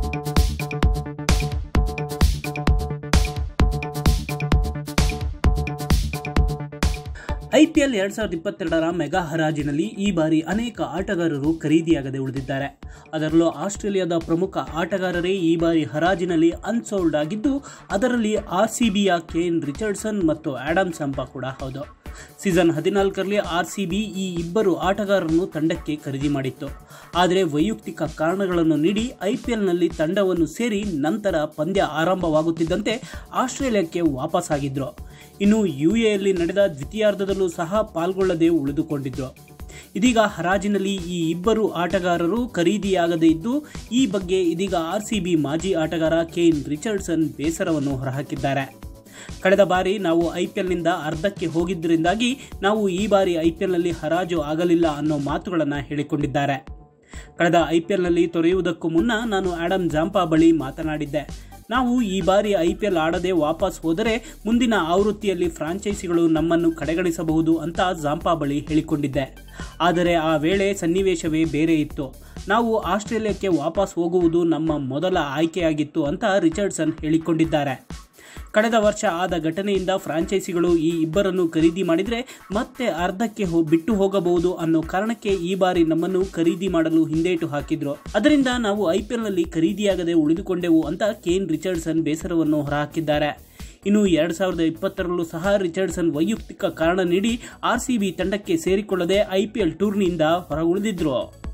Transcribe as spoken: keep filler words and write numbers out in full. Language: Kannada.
ಐಪಿಎಲ್ ಎರಡ್ ಸಾವಿರದ ಇಪ್ಪತ್ತೆರಡರ ಮೆಗಾ ಹರಾಜಿನಲ್ಲಿ ಈ ಬಾರಿ ಅನೇಕ ಆಟಗಾರರು ಖರೀದಿಯಾಗದೆ ಉಳಿದಿದ್ದಾರೆ. ಅದರಲ್ಲೂ ಆಸ್ಟ್ರೇಲಿಯಾದ ಪ್ರಮುಖ ಆಟಗಾರರೇ ಈ ಬಾರಿ ಹರಾಜಿನಲ್ಲಿ ಅನ್ಸೋಲ್ಡ್ ಆಗಿದ್ದು, ಅದರಲ್ಲಿ ಆರ್ಸಿಬಿಯ ಕೇನ್ ರಿಚರ್ಡ್ಸನ್ ಮತ್ತು ಆಡಮ್ ಜಾಂಪಾ ಕೂಡ ಹೌದು. ಸೀಸನ್ ಹದಿನಾಲ್ಕರಲ್ಲಿ ಆರ್ಸಿಬಿ ಈ ಇಬ್ಬರು ಆಟಗಾರರನ್ನು ತಂಡಕ್ಕೆ ಖರೀದಿ ಮಾಡಿತ್ತು. ಆದರೆ ವೈಯಕ್ತಿಕ ಕಾರಣಗಳನ್ನು ನೀಡಿ ಐಪಿಎಲ್ನಲ್ಲಿ ತಂಡವನ್ನು ಸೇರಿ ನಂತರ ಪಂದ್ಯ ಆರಂಭವಾಗುತ್ತಿದ್ದಂತೆ ಆಸ್ಟ್ರೇಲಿಯಾಕ್ಕೆ ವಾಪಸ್ಸಾಗಿದ್ರು. ಇನ್ನು ಯುಎಯಲ್ಲಿ ನಡೆದ ದ್ವಿತೀಯಾರ್ಧದಲ್ಲೂ ಸಹ ಪಾಲ್ಗೊಳ್ಳದೆ ಉಳಿದುಕೊಂಡಿದ್ರು. ಇದೀಗ ಹರಾಜಿನಲ್ಲಿ ಈ ಇಬ್ಬರು ಆಟಗಾರರು ಖರೀದಿಯಾಗದೇ ಇದ್ದು, ಈ ಬಗ್ಗೆ ಇದೀಗ ಆರ್ಸಿಬಿ ಮಾಜಿ ಆಟಗಾರ ಕೇನ್ ರಿಚರ್ಡ್ಸನ್ ಬೇಸರವನ್ನು ಹೊರಹಾಕಿದ್ದಾರೆ. ಕಳೆದ ಬಾರಿ ನಾವು ಐಪಿಎಲ್ನಿಂದ ಅರ್ಧಕ್ಕೆ ಹೋಗಿದ್ದರಿಂದಾಗಿ ನಾವು ಈ ಬಾರಿ ಐಪಿಎಲ್ನಲ್ಲಿ ಹರಾಜು ಆಗಲಿಲ್ಲ ಅನ್ನೋ ಮಾತುಗಳನ್ನು ಹೇಳಿಕೊಂಡಿದ್ದಾರೆ. ಕಳೆದ ಐಪಿಎಲ್ನಲ್ಲಿ ತೊರೆಯುವುದಕ್ಕೂ ಮುನ್ನ ನಾನು ಆಡಮ್ ಜಾಂಪಾ ಬಳಿ ಮಾತನಾಡಿದ್ದೆ. ನಾವು ಈ ಬಾರಿ ಐಪಿಎಲ್ ಆಡದೆ ವಾಪಸ್ ಹೋದರೆ ಮುಂದಿನ ಆವೃತ್ತಿಯಲ್ಲಿ ಫ್ರಾಂಚೈಸಿಗಳು ನಮ್ಮನ್ನು ಕಡೆಗಣಿಸಬಹುದು ಅಂತ ಜಾಂಪಾ ಬಳಿ ಹೇಳಿಕೊಂಡಿದ್ದೆ. ಆದರೆ ಆ ವೇಳೆ ಸನ್ನಿವೇಶವೇ ಬೇರೆ ಇತ್ತು. ನಾವು ಆಸ್ಟ್ರೇಲಿಯಾಕ್ಕೆ ವಾಪಸ್ ಹೋಗುವುದು ನಮ್ಮ ಮೊದಲ ಆಯ್ಕೆಯಾಗಿತ್ತು ಅಂತ ರಿಚರ್ಡ್ಸನ್ ಹೇಳಿಕೊಂಡಿದ್ದಾರೆ. ಕಳೆದ ವರ್ಷ ಆದ ಘಟನೆಯಿಂದ ಫ್ರಾಂಚೈಸಿಗಳು ಈ ಇಬ್ಬರನ್ನು ಖರೀದಿ ಮಾಡಿದರೆ ಮತ್ತೆ ಅರ್ಧಕ್ಕೆ ಹೋ ಬಿಟ್ಟು ಹೋಗಬಹುದು ಅನ್ನೋ ಕಾರಣಕ್ಕೆ ಈ ಬಾರಿ ನಮ್ಮನ್ನು ಖರೀದಿ ಮಾಡಲು ಹಿಂದೇಟು ಹಾಕಿದ್ರು. ಅದರಿಂದ ನಾವು ಐಪಿಎಲ್ನಲ್ಲಿ ಖರೀದಿಯಾಗದೆ ಉಳಿದುಕೊಂಡೆವು ಅಂತ ಕೇನ್ ರಿಚರ್ಡ್ಸನ್ ಬೇಸರವನ್ನು ಹೊರಹಾಕಿದ್ದಾರೆ. ಇನ್ನು ಎರಡ್ ಸಾವಿರದ ಇಪ್ಪತ್ತರಲ್ಲೂ ಸಹ ರಿಚರ್ಡ್ಸನ್ ವೈಯಕ್ತಿಕ ಕಾರಣ ನೀಡಿ ಆರ್ಸಿಬಿ ತಂಡಕ್ಕೆ ಸೇರಿಕೊಳ್ಳದೆ ಐಪಿಎಲ್ ಟೂರ್ನಿಯಿಂದ ಹೊರಗುಳಿದಿದ್ರು.